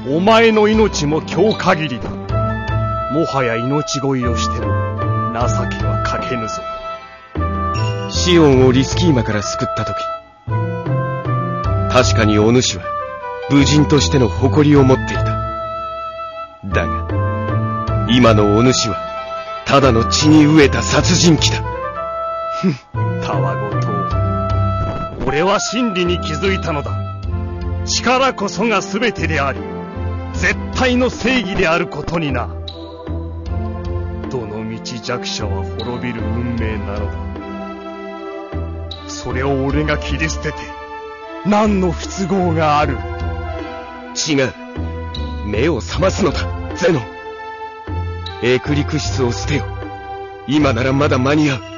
お前の命も今日限りだ。もはや命乞いをしても情けはかけぬぞ。 シオンをリスキーマから救った時、確かにお主は武人としての誇りを持っていた。だが今のお主はただの血に飢えた殺人鬼だ。 ふん、たわごと。俺は真理に気づいたのだ。力こそが全てであり、絶対の正義であることにな。どのみち弱者は滅びる運命なのだ。それを俺が切り捨てて何の不都合がある。 違う。目を覚ますのだ、ゼノン。エクリクシスを捨てよ。今ならまだ間に合う。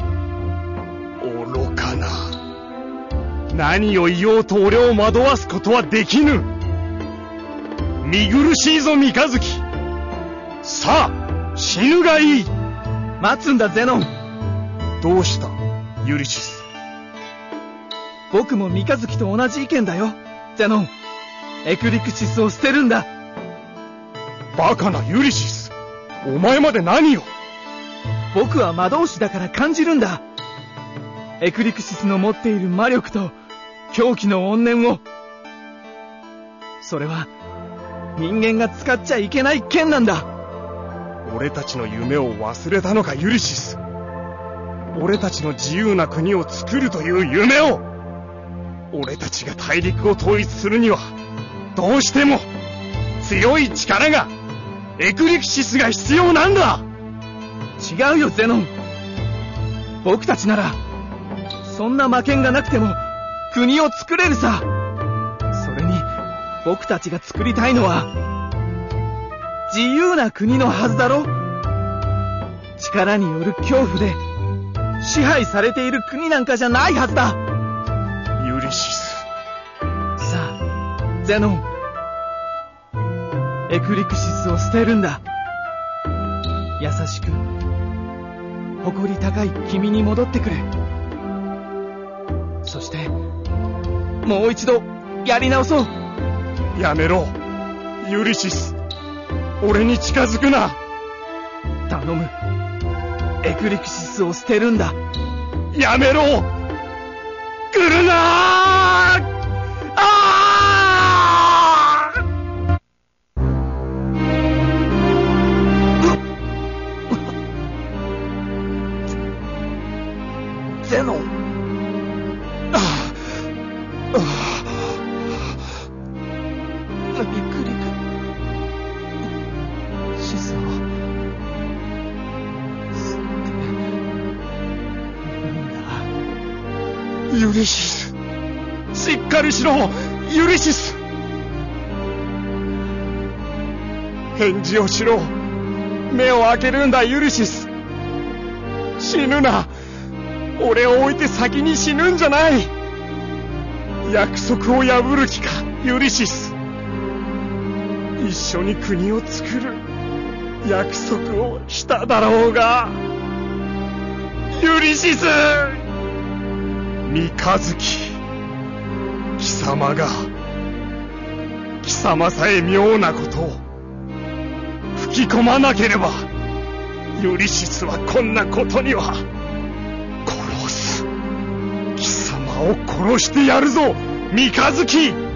愚かな。何を言おうと俺を惑わすことはできぬ。見苦しいぞ三日月。さあ死ぬがいい。 待つんだゼノン。 どうしたユリシス。 僕も三日月と同じ意見だよゼノン。エクリクシスを捨てるんだ。 バカなユリシス、お前まで何を。 僕は魔導士だから感じるんだ。エクリクシスの持っている魔力と狂気の怨念を。それは人間が使っちゃいけない剣なんだ。 俺たちの夢を忘れたのかユリシス。俺たちの自由な国を作るという夢を。俺たちが大陸を統一するにはどうしても強い力が、エクリクシスが必要なんだ。 違うよゼノン。僕たちならそんな魔剣がなくても国を作れるさ。それに僕たちが作りたいのは自由な国のはずだろ。力による恐怖で支配されている国なんかじゃないはずだ。 ユリシス。 さあゼノン、エクリクシスを捨てるんだ。優しく誇り高い君に戻ってくれ。そしてもう一度やり直そう。 やめろユリシス。俺に近づくな。 頼む。エクリクシスを捨てるんだ。 やめろ。来るなー。 ゼノン。エクリクシスを捨てるんだ。 ユリシス、しっかりしろユリシス。返事をしろ。目を開けるんだユリシス。死ぬな。俺を置いて先に死ぬんじゃない。約束を破る気かユリシス。一緒に国を作る約束をしただろうがユリシス。三日月、貴様さえ妙なことを吹き込まなければユリシスはこんなことには。殺す。貴様を殺してやるぞ三日月。